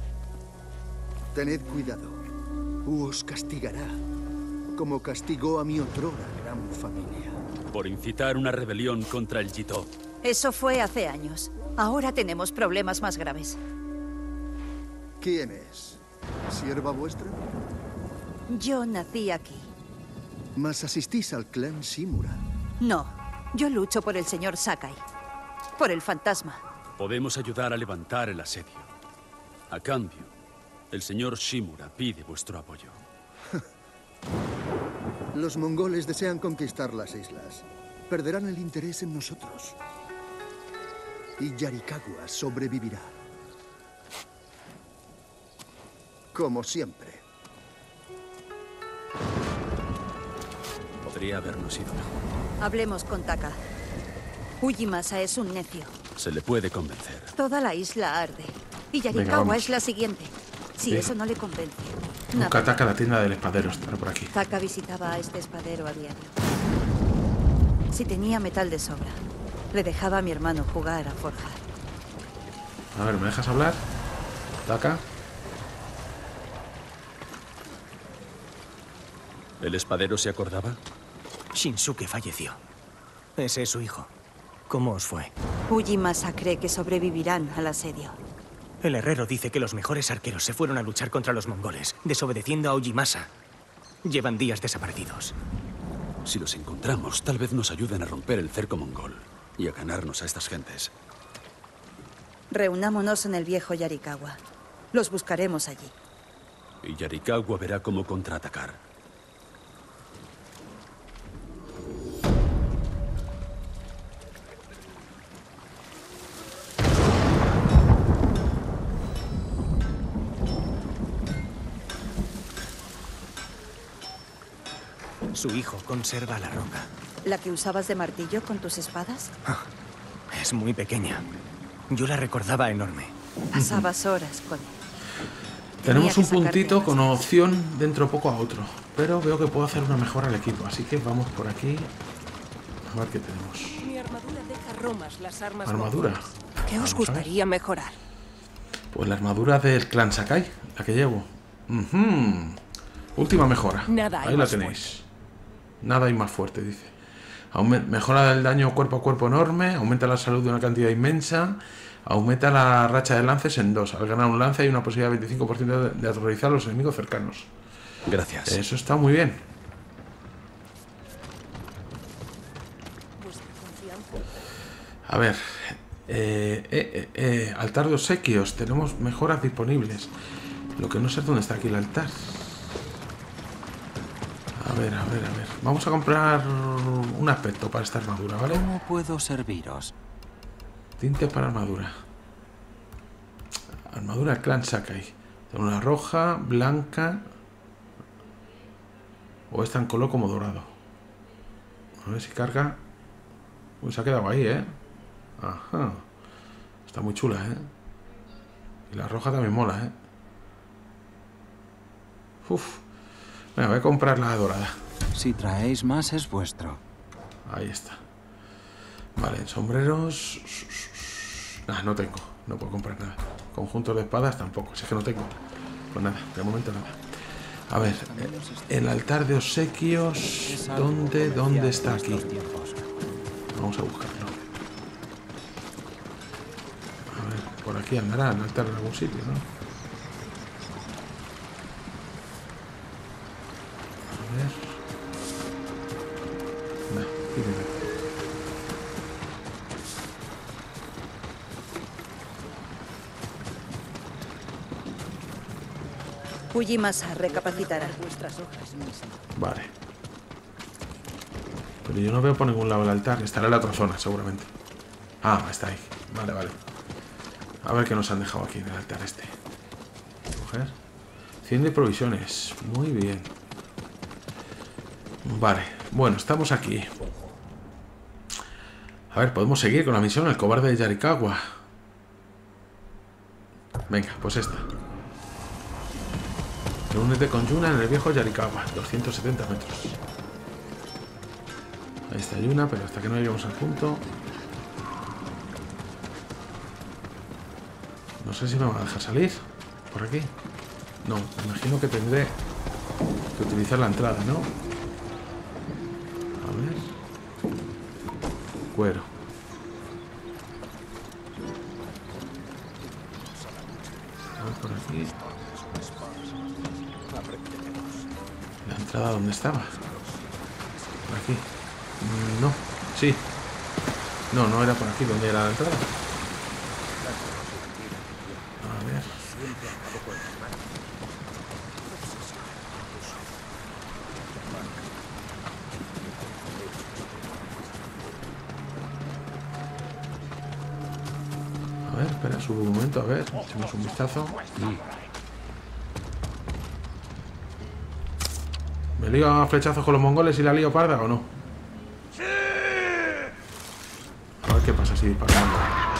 Tened cuidado. U os castigará, como castigó a mi otrora gran familia. Por incitar una rebelión contra el Jito. Eso fue hace años. Ahora tenemos problemas más graves. ¿Quién es? ¿Sierva vuestra? Yo nací aquí. Mas asistís al clan Shimura. No, yo lucho por el señor Sakai. Por el fantasma. Podemos ayudar a levantar el asedio. A cambio, el señor Shimura pide vuestro apoyo. Los mongoles desean conquistar las islas. Perderán el interés en nosotros. Y Yarikawa sobrevivirá. Como siempre. Podría habernos ido mejor. Hablemos con Taka. Ujimasa es un necio. Se le puede convencer. Toda la isla arde. Y Venga, Yarikawa vamos. es la siguiente. Si Sí. eso no le convence. Nunca nada. ataca la tienda del espadero, estará por aquí. Taka visitaba a este espadero a diario. Si tenía metal de sobra, le dejaba a mi hermano jugar a forjar. A ver, ¿me dejas hablar? Taka. ¿El espadero se acordaba? Shinsuke falleció. Ese es su hijo. ¿Cómo os fue? Ujimasa cree que sobrevivirán al asedio. El herrero dice que los mejores arqueros se fueron a luchar contra los mongoles, desobedeciendo a Ujimasa. Llevan días desaparecidos. Si los encontramos, tal vez nos ayuden a romper el cerco mongol y a ganarnos a estas gentes. Reunámonos en el viejo Yarikawa. Los buscaremos allí. Y Yarikawa verá cómo contraatacar. Su hijo conserva la roca. ¿La que usabas de martillo con tus espadas? Es muy pequeña. Yo la recordaba enorme. Pasabas horas con él. Tenemos que un sacarte puntito más. con opción dentro poco a otro. Pero veo que puedo hacer una mejora al equipo. Así que vamos por aquí. A ver qué tenemos. Mi armadura deja romas las armas. Armadura. ¿Qué os Vamos a ver. gustaría mejorar? Pues la armadura del clan Sakai, la que llevo. Ujú. Última mejora. Nada hay Ahí la más tenéis. Nada hay más fuerte, dice. Aume- mejora el daño cuerpo a cuerpo enorme, aumenta la salud de una cantidad inmensa, aumenta la racha de lances en dos. Al ganar un lance hay una posibilidad de veinticinco por ciento de, de aterrorizar a los enemigos cercanos. Gracias. Eso está muy bien. A ver. Eh, eh, eh, eh, altar de obsequios. Tenemos mejoras disponibles. Lo que no sé es dónde está aquí el altar. A ver, a ver, a ver. Vamos a comprar un aspecto para esta armadura, ¿vale? ¿Cómo puedo serviros? Tinte para armadura. Armadura clan Sakai. Tengo una roja, blanca. O esta en color como dorado. A ver si carga. Uy, se ha quedado ahí, ¿eh? Ajá. Está muy chula, ¿eh? Y la roja también mola, ¿eh? Uf. Venga, voy a comprar la dorada. Si traéis más es vuestro. Ahí está. Vale, sombreros. Ah, no tengo. No puedo comprar nada. Conjuntos de espadas tampoco. Si es que no tengo. Pues nada, de momento nada. A ver, el altar de obsequios. ¿Dónde, dónde está aquí? Vamos a buscarlo. A ver, por aquí andará el altar en algún sitio, ¿no? A ver. Nah, aquí no hay. Ujimasa recapacitará. Vale. Pero yo no veo por ningún lado el altar. Estará en la otra zona, seguramente. Ah, está ahí. Vale, vale. A ver qué nos han dejado aquí en el altar este. Coger. cien de provisiones. Muy bien. Vale. Bueno, estamos aquí. A ver, podemos seguir con la misión. El cobarde de Yarikawa. Venga, pues esta. Reúnete con Yuna en el viejo Yarikawa. doscientos setenta metros. Ahí está Yuna, pero hasta que no lleguemos al punto. No sé si me va a dejar salir. ¿Por aquí? No, me imagino que tendré que utilizar la entrada, ¿no? A ver. Cuero. A ver por aquí. entrada dónde estaba? Por aquí. No, sí. No, no era por aquí donde era la entrada. A ver. A ver, espera su momento, a ver, echemos un vistazo. ¿Me lío a flechazos con los mongoles y la lío parda o no? A ver qué pasa si disparamos.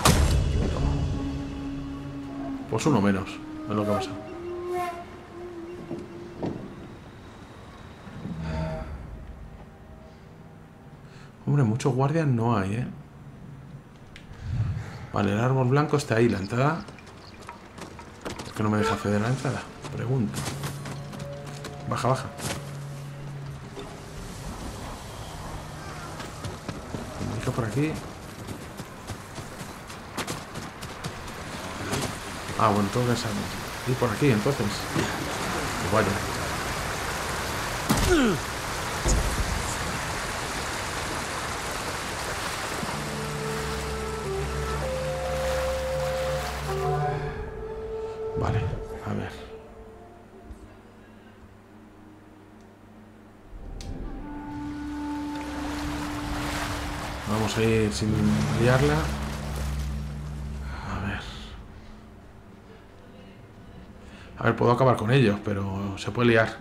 Pues uno menos, es lo que pasa. Hombre, muchos guardias no hay, ¿eh? Vale, el árbol blanco está ahí, la entrada. ¿Por qué no me deja acceder a la entrada? Pregunto. Baja, baja. Por aquí. Ah, bueno, todo eso. Y por aquí, entonces. Pues vaya. Vale, a ver. Vamos a ir sin liarla. A ver. A ver, puedo acabar con ellos, pero se puede liar.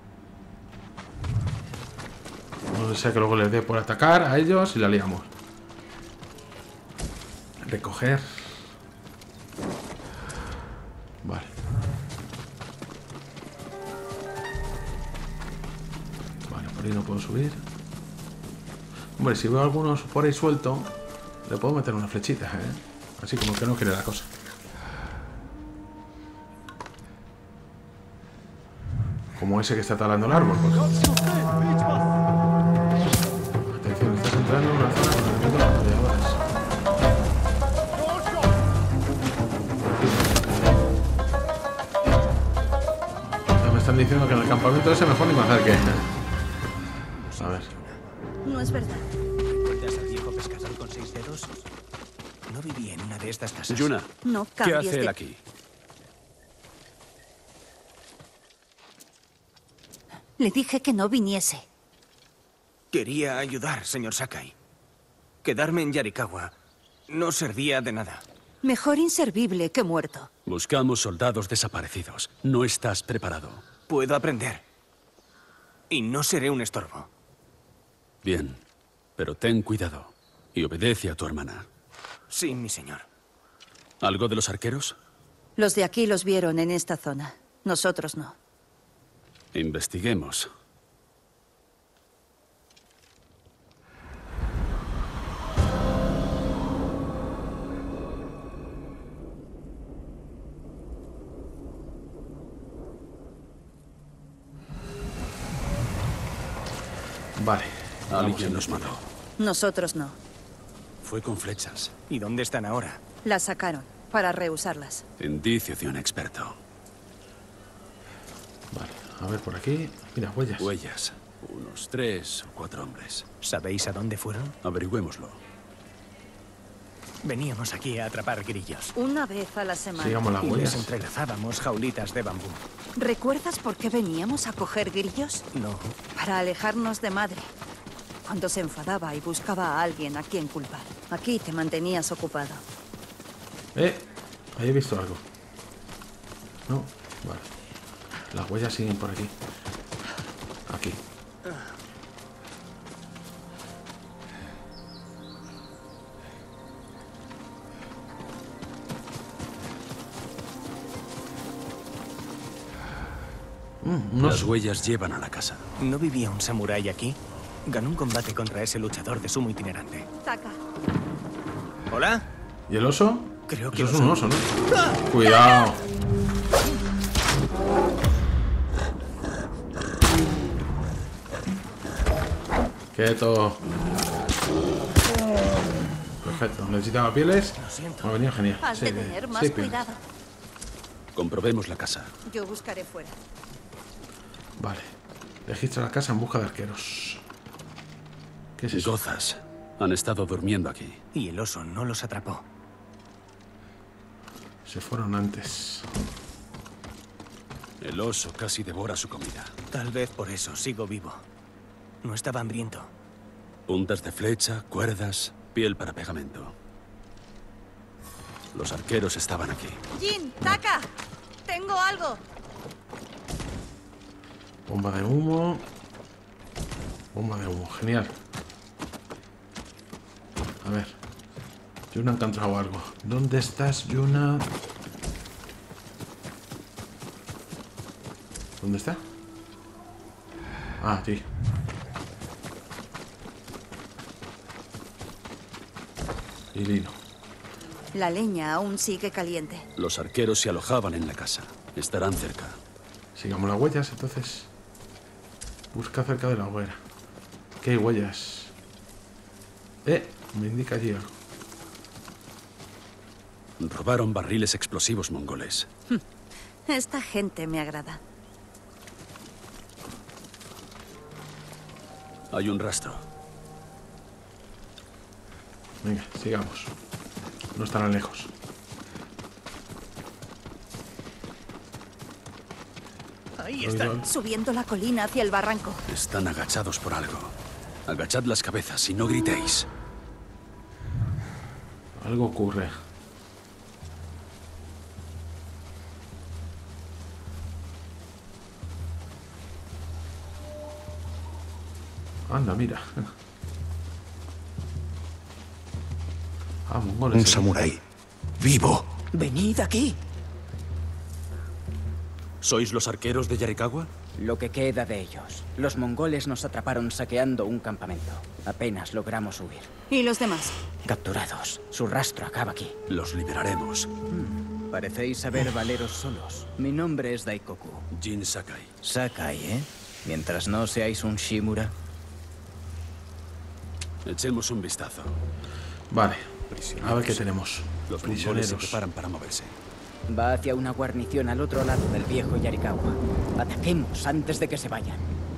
No sea que luego les dé por atacar a ellos y la liamos. Recoger. Vale. Vale, por ahí no puedo subir. Hombre, si veo a algunos por ahí suelto, le puedo meter una flechita, ¿eh? Así como que no quiere la cosa. Como ese que está talando el árbol. Pues. Atención, estás entrando en una zona con enemigos ametralladoras. Ya me están diciendo que en el campamento ese mejor ni me acerque. A ver. No es verdad. ¿Recuerdas al viejo pescador con seis dedos? No vivía en una de estas casas. Yuna, No ¿qué cambies hace de... él aquí? Le dije que no viniese. Quería ayudar, señor Sakai. Quedarme en Yarikawa no servía de nada. Mejor inservible que muerto. Buscamos soldados desaparecidos. No estás preparado. Puedo aprender. Y no seré un estorbo. Bien, pero ten cuidado y obedece a tu hermana. Sí, mi señor. ¿Algo de los arqueros? Los de aquí los vieron en esta zona. Nosotros no. Investiguemos. Vale. Alguien nos mató. Nosotros no. Fue con flechas. ¿Y dónde están ahora? Las sacaron para reusarlas. Indicio de un experto. Vale, a ver por aquí. Mira, huellas. Huellas. Unos tres o cuatro hombres. ¿Sabéis a dónde fueron? Averigüémoslo. Veníamos aquí a atrapar grillos. Una vez a la semana. Sigamos las Y huellas. les entrelazábamos jaulitas de bambú. ¿Recuerdas por qué veníamos a coger grillos? No. Para alejarnos de madre. Cuando se enfadaba y buscaba a alguien a quien culpar. Aquí te mantenías ocupado. Eh, ahí he visto algo. No, vale. Las huellas siguen por aquí. Aquí. Mm, unos... Las huellas llevan a la casa. ¿No vivía un samurái aquí? Ganó un combate contra ese luchador de sumo itinerante. Taka. ¿Hola? ¿Y el oso? Creo que Eso es un oso, ¿no? Cuidado. Quieto. Perfecto. Necesitaba pieles. Lo siento. Me ha venido genial. Has Sí, de tener más sí, pieles. cuidado. Comprobemos la casa. Yo buscaré fuera. Vale. Registra la casa en busca de arqueros. ¿Qué es eso? Gozas. Han estado durmiendo aquí. Y el oso no los atrapó. Se fueron antes. El oso casi devora su comida. Tal vez por eso sigo vivo. No estaba hambriento. Puntas de flecha, cuerdas, piel para pegamento. Los arqueros estaban aquí. Jin, Taka, tengo algo. Bomba de humo. Bomba de humo, genial. A ver. Yuna ha encontrado algo. ¿Dónde estás, Yuna? ¿Dónde está? Ah, aquí. Y lino. La leña aún sigue caliente. Los arqueros se alojaban en la casa. Estarán cerca. Sigamos las huellas, entonces. Busca cerca de la hoguera. ¿Qué hay huellas? Eh, me indica allí algo. Robaron barriles explosivos mongoles. Esta gente me agrada. Hay un rastro. Venga, sigamos. No estarán lejos. Ahí están. Subiendo la colina hacia el barranco. Están agachados por algo. Agachad las cabezas y no gritéis. Algo ocurre. Anda, mira. Ah, mongoles. Un samurái. ¡Vivo! ¡Venid aquí! ¿Sois los arqueros de Yarikawa? Lo que queda de ellos. Los mongoles nos atraparon saqueando un campamento. Apenas logramos huir. ¿Y los demás? Capturados. Su rastro acaba aquí. Los liberaremos. Hmm. Parecéis saber valeros solos. Mi nombre es Daikoku. Jin Sakai. Sakai, ¿eh? Mientras no seáis un Shimura. Echemos un vistazo. Vale. A ver qué tenemos. Los prisioneros se preparan para moverse. Va hacia una guarnición al otro lado del viejo Yarikawa. Ataquemos antes de que se vayan.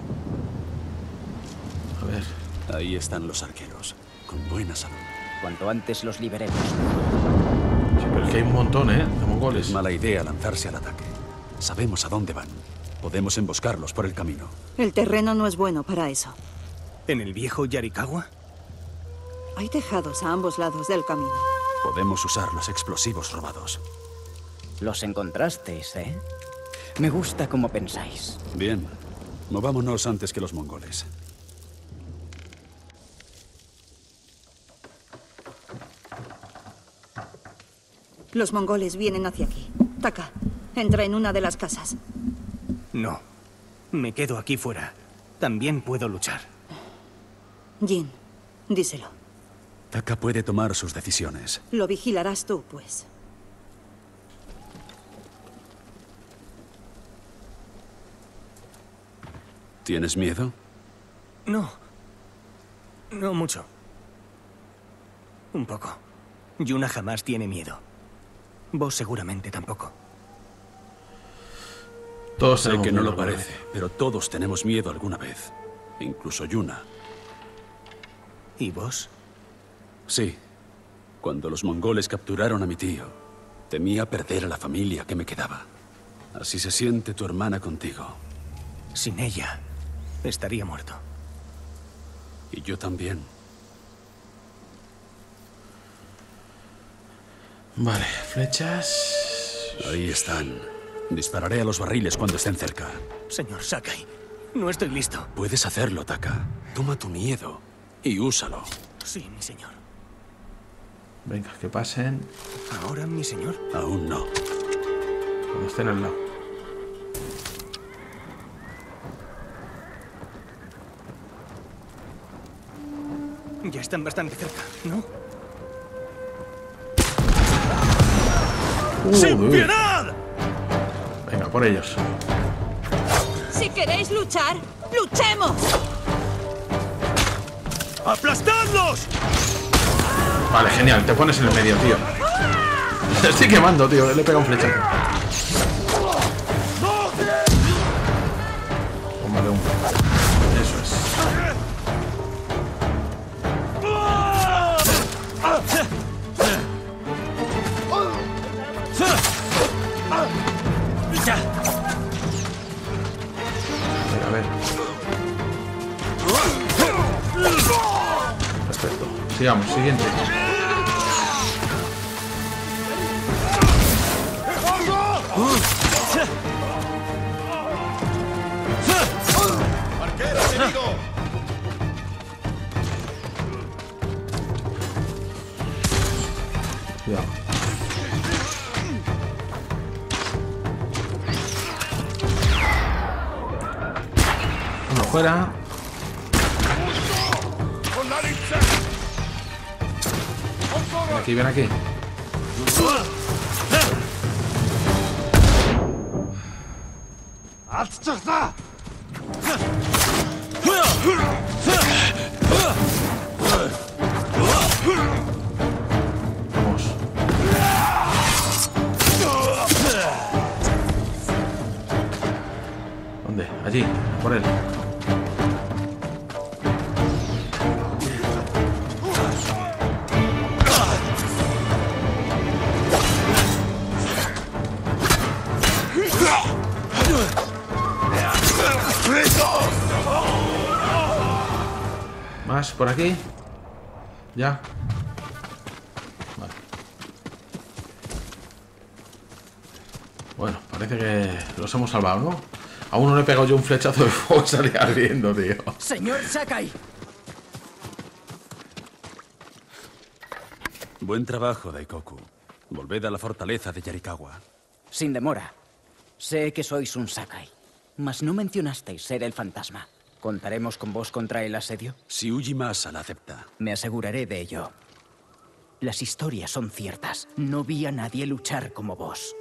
A ver. Ahí están los arqueros, con buena salud. Cuanto antes los liberemos. Sí, pero es que hay un montón, ¿eh? De mongoles. Es mala idea lanzarse al ataque. Sabemos a dónde van. Podemos emboscarlos por el camino. El terreno no es bueno para eso. ¿En el viejo Yarikawa? Hay tejados a ambos lados del camino. Podemos usar los explosivos robados. Los encontrasteis, ¿eh? Me gusta cómo pensáis. Bien. Movámonos antes que los mongoles. Los mongoles vienen hacia aquí. Taka, entra en una de las casas. No. Me quedo aquí fuera. También puedo luchar. Jin, díselo. Taka puede tomar sus decisiones. Lo vigilarás tú, pues. ¿Tienes miedo? No. No mucho. Un poco. Yuna jamás tiene miedo. Vos seguramente tampoco. Todos sé que no lo miedo, parece, pero todos tenemos miedo alguna vez. Incluso Yuna. ¿Y vos? Sí. Cuando los mongoles capturaron a mi tío, temía perder a la familia que me quedaba. Así se siente tu hermana contigo. Sin ella, estaría muerto. Y yo también. Vale, flechas. Ahí están. Dispararé a los barriles cuando estén cerca. Señor Sakai, no estoy listo. Puedes hacerlo, Taka. Toma tu miedo y úsalo. Sí, mi señor. Venga, que pasen. ¿Ahora, mi señor? Aún no. Cuando estén al lado. Ya están bastante cerca, ¿no? Uh, ¡Sin uy. piedad! Venga, por ellos. Si queréis luchar, ¡luchemos! ¡Aplastadlos! Vale, genial. Te pones en el medio, tío. Te estoy quemando, tío. Le he pegado un flechazo. Bomba de humo. A ver. Perfecto. Sigamos, siguiente. ¡Arquero enemigo! Cuidado. Uno fuera. Ven aquí, ven aquí. Vamos. ¿Dónde? Allí, por él. Más por aquí. Ya. Vale. Bueno, parece que los hemos salvado, ¿no? A uno le he pegado yo un flechazo de fuego y salía ardiendo, tío. Señor Sakai. Buen trabajo, Daikoku. Volved a la fortaleza de Yarikawa. Sin demora. Sé que sois un Sakai, mas no mencionasteis ser el fantasma. ¿Contaremos con vos contra el asedio? Si Ujimasa la acepta. Me aseguraré de ello. Las historias son ciertas. No vi a nadie luchar como vos.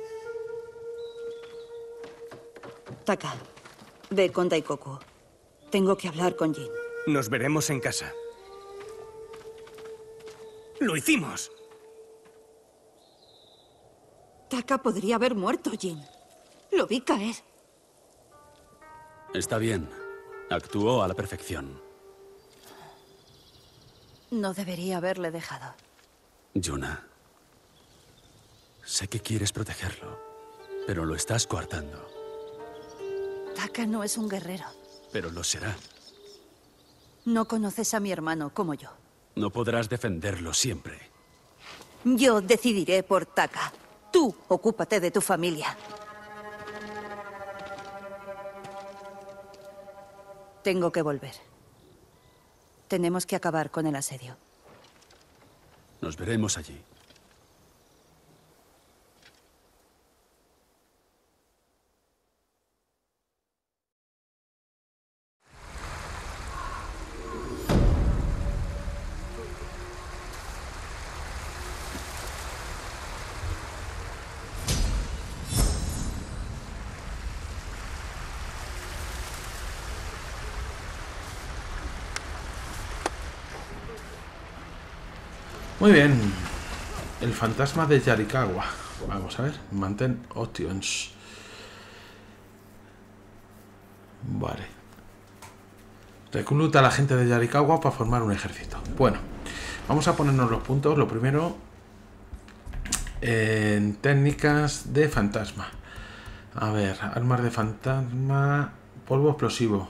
Taka, ve con Daikoku. Tengo que hablar con Jin. Nos veremos en casa. ¡Lo hicimos! Taka podría haber muerto, Jin. Lo vi caer. Está bien. Actuó a la perfección. No debería haberle dejado. Yuna, sé que quieres protegerlo, pero lo estás coartando. Taka no es un guerrero. Pero lo será. No conoces a mi hermano como yo. No podrás defenderlo siempre. Yo decidiré por Taka. Tú ocúpate de tu familia. Tengo que volver. Tenemos que acabar con el asedio. Nos veremos allí. Muy bien. El fantasma de Yarikawa. Vamos a ver. Mantén options. Vale. Recluta a la gente de Yarikawa para formar un ejército. Bueno, vamos a ponernos los puntos. Lo primero, en técnicas de fantasma. A ver, armas de fantasma. Polvo explosivo.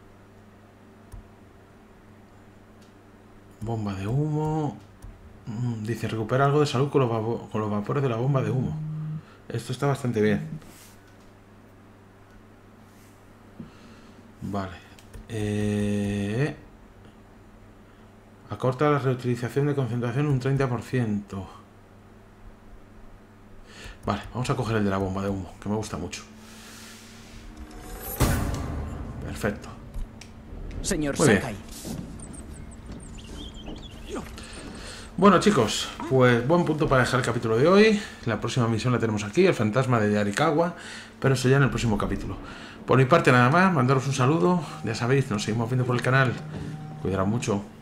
Bomba de humo. Dice, recupera algo de salud con los, con los vapores de la bomba de humo. Esto está bastante bien. Vale. Eh... Acorta la reutilización de concentración un treinta por ciento. Vale, vamos a coger el de la bomba de humo, que me gusta mucho. Perfecto. Señor Muy bien. Sakai. Bueno, chicos, pues buen punto para dejar el capítulo de hoy. La próxima misión la tenemos aquí, el fantasma de Yarikawa, pero eso ya en el próximo capítulo. Por mi parte nada más, mandaros un saludo. Ya sabéis, nos seguimos viendo por el canal. Cuidaros mucho.